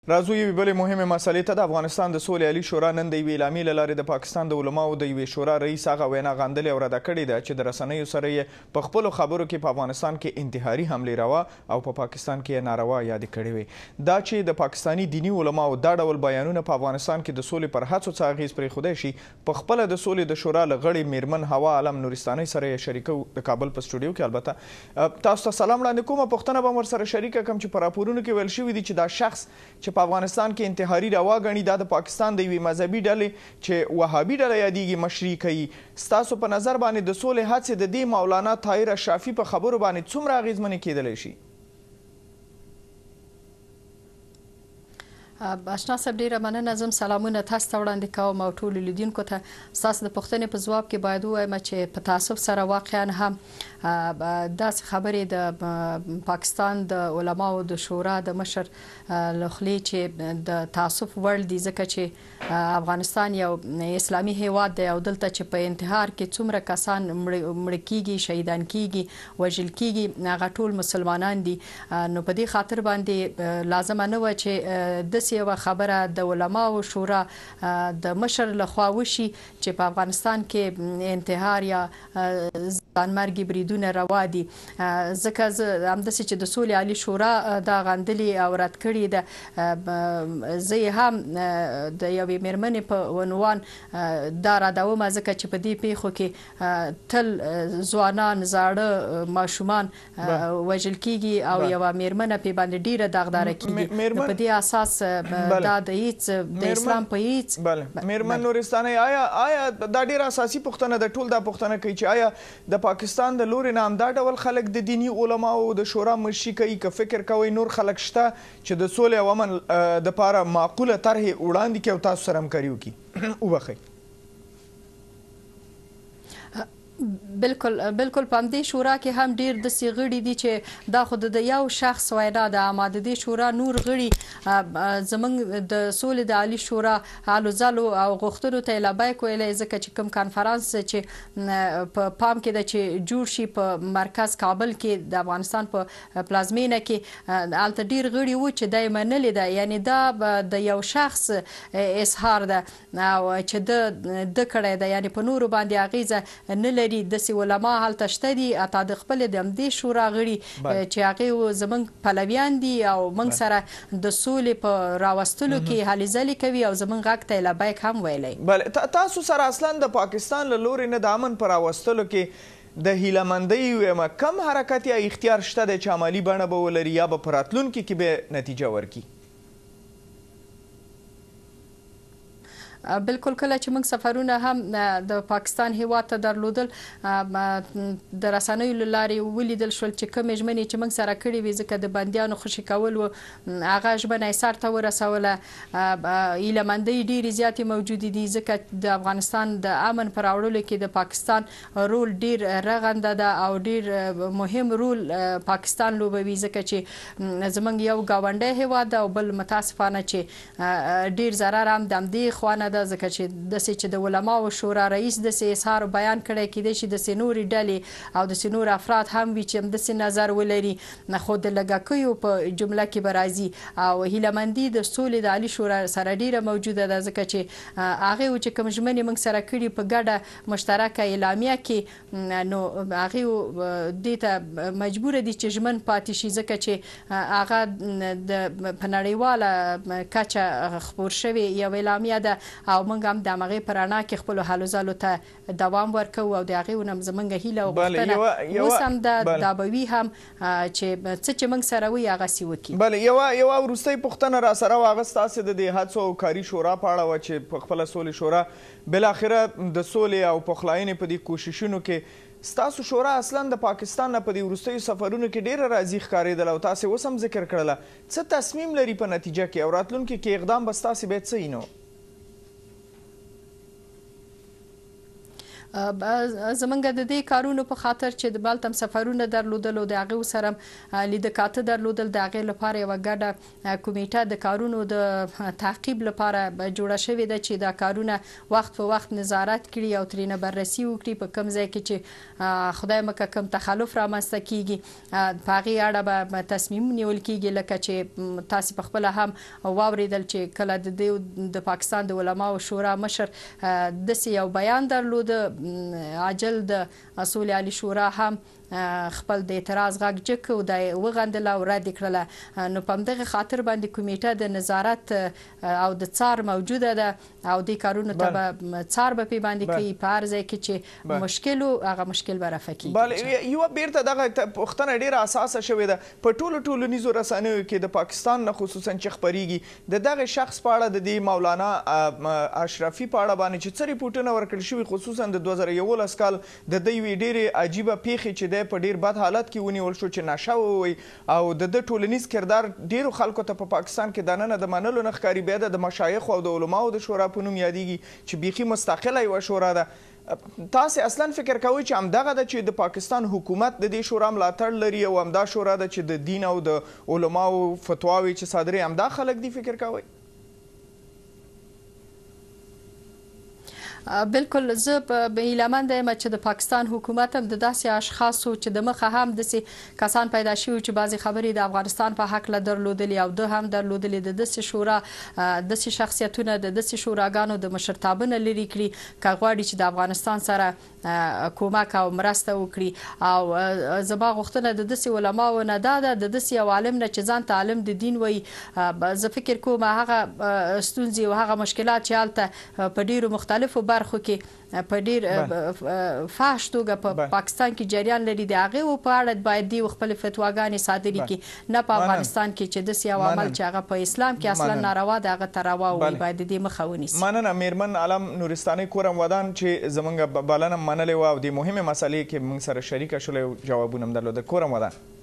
راځو یوې بلې مهمې مسلې ته. د افغانستان د سولې عالي شورا نن د یوې اعلامیې له لارې د پاکستان د علماو د یوې شورا رئیس هغه وینا غندلې او رده کړې ده چې د رسنیو سره یې په خپلو خبرو کې په افغانستان کې انتحاري حملې روا او په پاکستان کې یې ناروا یادې کړې وې. دا چې د پاکستاني دیني علماو دا ډول بیانونه په افغانستان کې د سولې پر هڅو څه اغېز پرېښودی شي، په خپله د سولې د شورا له غړې میرمن هوا عالم نورستاني سره یې شریکو د کابل په سټوډیو کې. البته تاسو ته سلام وړاندې کومه، پوښتنه به ورسره شریکه کړم چې په راپورونو کې ویل شوي دي چې دا شخص چې په افغانستان کې انتحاري روا ګڼي دا د پاکستان د یوې مذهبي ډلې چې وهابي ډله یادیږي مشري کوي. ستاسو په نظر باندې د سولې هڅې د دې مولانا طاهر اشرافي په خبرو باندې څومره اغېزمنې کېدلی شي؟ اشنا صاحب ډیره مننه. زم سلامونه تاسو ته وړاندې کوم او ټولو لیدونکو ته. ستاسو د پوښتنې په ځواب کې باید ووایم چې په تعصب سره واقعا هم داسې خبرې د پاکستان د علماو د شورا د مشر له خولې چې د تعصب وړ دي، ځکه چې افغانستان یو اسلامي هیواد دی او دلته چې په انتحار کې څومره کسان مړه کیږي، شهیدان کیږي، وژل کیږي، هغه ټول مسلمانان دي. نو په دې خاطر باندې لازمه نه وه چې داسې یوه خبره د علماو شورا د مشر لخوا وشي چې په افغانستان کې انتحار یا ځانمرګي بریدونه روا دي. ځکه زه همداسې چې د سولې عالي شورا دا غندلې او رد کړې ده، زه یې هم د یوې مېرمنې په عنوان دا ردومه، ځکه چې په دې پیښو کې تل ځوانان، زاړه ماشومان وژل کیږي او یوه مېرمنه پې باندې ډیره داغداره کیږي. په دې اساس دا د هیڅ د اسلام په هیڅ مېرمن نورستاني، آیا دا ډیره اساسي پوښتنه ده، ټول دا پوښتنه کوي چې آیا د پاکستان د لوري نه همدا ډول خلک د دیني علماو د شورا مشري کوي؟ که فکر کوئ نور خلک شته چې د سولې او امن دپاره معقوله طرحې وړاندې کړي او تاسو سره همکاري وکړي؟ وبخئ. بالکل په همدې شورا کې هم ډیر داسې غړي دي چې دا خو د یو شخص وینا ده، اما د دې شورا نور غړي زموږ د سولې د عالي شورا هلو ځلو او غوښتنو ته یې لبیک ویلی، ځکه چې کوم کنفرانس چې په پام کې ده چې جوړ شي په مرکز کابل کې د افغانستان په پلازمینه کې، هلته ډیر غړي وو چې دا یې منلې ده. یعنې دا د یو شخص اظهار ده او چې ده کړی ده، یعنې په نورو باندې اغېزه نه لري. داسې علما هلته شته دي، حتی د خپلې د همدې شورا غړي چې هغې زموږ پلویان دي او موږ سره د سولې په راوستلو کې هلې ځلې کوي او زموږ غږ ته یې لبیک هم ویلی. بله، تاسو سره اصلا د پاکستان له لورې نه د امن په راوستلو کې د هیلهمندۍ ویمه کم حرکت یا اختیار شته دی چې عملي بڼه به ولري یا به په راتلونکي کې به نتیجه ورکړي؟ بالکل کله چې موږ سفرونه هم د پاکستان هیواد ته درلودل، د رسنیو له لارې ولیدل شول چې کومې ژمنې چې موږ سره کړې وې، ځکه د بندیانو خوشي کول و، هغه ژمنه یې سر ته ورسوله. هیلهمندۍ ډېرې زیاتې موجودې دي، ځکه د افغانستان د امن په راوړلو کې د پاکستان رول ډېر رغنده ده او ډېر مهم رول پاکستان لوبوي، ځکه چې زموږ یو ګاونډی هیواد ده او بل متاسفانه چې ډېر ضرر هم د همدې خوا نه ده، ځکه چې داسې چې د علماو شورا رئیس داسې اظهار بیان کړی، کیدای شي داسې نورې ډلې او داسې نور افراد هم وي چې همداسې نظر ولري، خو د لږکیو په جمله کې به راځي. او هیلهمندي د سولې د عالي شورا سره ډیره موجوده ده، ځکه چې هغې چې کوم ژمنې موږ سره کړي په ګډه مشترکه اعلامیه کې، نو هغې دې ته مجبوره دي چې ژمن پاتې شي، ځکه چې هغه په نړیواله کچه خپور شوې یو اعلامیه ده او موږ هم د همغې په رڼا کې خپلو هلو ځلو ته دوام ورکوو او د هغې نه زموږ هیله او غوښتنه اوس هم ده، دا به وي هم چې څه چې موږ سره وي هغسې وکړي. بله، یوه وروستۍ پوښتنه را سره وه، هغه ستاسې د دې هڅو او کاري شورا په اړه وه چې په خپله سولې شورا بالاخره د سولې او پخلاینې په دې کوششونو کې ستاسو شورا اصلا د پاکستان نه په دې وروستیو سفرونو کې ډېره راضي ښکارېدله او تاسې اوس هم ذکر کړله. څه تصمیم لري په نتیجه کې او راتلونکي کې اقدام به ستاسې باید څه وي نو؟ زمونږ د دې کارونو په خاطر چې د بالتم سفرونه درلودل او د هغې سره لیده کاته درلودل د هغې لپاره یوه ګډه کمیټه د کارونو د تعقیب لپاره جوړه شوې ده چې دا کارونه وخت په وخت نظارت کړي او ترېنه بررسي وکړي په کوم ځای کې چې خدای مکه کوم تخلف رامنځته کیږي په هغې اړه به تصمیم نیول کیږي لکه چې تاسې په خپله هم واورېدل چې کله د پاکستان د علماو شورا مشر داسې یو بیان درلوده عاجل د سولې عالي شورا هم خپل د اعتراض غږ جګ کړ او دا یې وغندله او رد یې کړله نو په همدغې خاطر باندې کمیټه د نظارت او د څار موجوده ده او دې کارونو ته به څار به پې باندې کوي په هر ځای کې چې مشکل و هغه مشکل به رفع کېږي. یوه بیرته دغه پوښتنه ډېره اساسه شوې ده په ټولو ټولنیزو رسنیو کې د پاکستان نه خصوصا چې خپرېږي د دغه شخص په اړه د دې مولانا اشرفي په اړه باندې چې څه ریپورټونه ورکړل شوي خصوصا د 2011 کال د ده یوې ډېرې عجیبه پیښې چې دی په ډېر بد حالت کې ونیول شو چې نشه ووی او د ده ټولنیز کردار ډېرو خلکو ته په پاکستان کې دننه د منلو نه ښکاري بیا د مشایخو او د علماو د شورا په نوم یادیږي چې بیخي مستقله یوه شورا ده. تاسې اصلا فکر کوئ چې همدغه ده چې د پاکستان حکومت د دې شورا ملاتړ لري او همدا شورا ده چې د دین او د علماو فتواوې چې صادرې همدا خلک دي فکر کوئ؟ بالکل زه به هیلهمنده یم چې د پاکستان حکومت هم د داسې اشخاصو چې د مخه هم داسې کسان پیدا شوي چې بعضې خبرې د افغانستان په هکله درلودلي او ده هم درلودلي د داسې شورا داسې شخصیتونه د داسې شوراګانو د مشرتابه نه لرې کړي که غواړي چې د افغانستان سره کومک او مرسته وکړي او زما غوښتنه د داسې علماو نه دا ده د داسې یو عالم نه چې ځان ته عالم د دین وایي زه فکر کوم هغه ستونزې او هغه مشکلات چې هلته په ډېرو مختلفو برخو کې په ډېر فحش توګه په پاکستان کې جریان لري د هغې په اړه باید دوی خپلې فتواګانې صادرې کړي نه په افغانستان کې چې داسې یو عمل چې هغه په اسلام کې اصلا ناروا ده هغه ته روا ووایي باید د دې مخه ونیسي. مننه میرمن علم نورستاني کورم ودان چې زموږ بلنه منلې وه او د مهمې مسلې کې موږ سره شریکه شولې جوابونه هم درلوده. کورم ودان.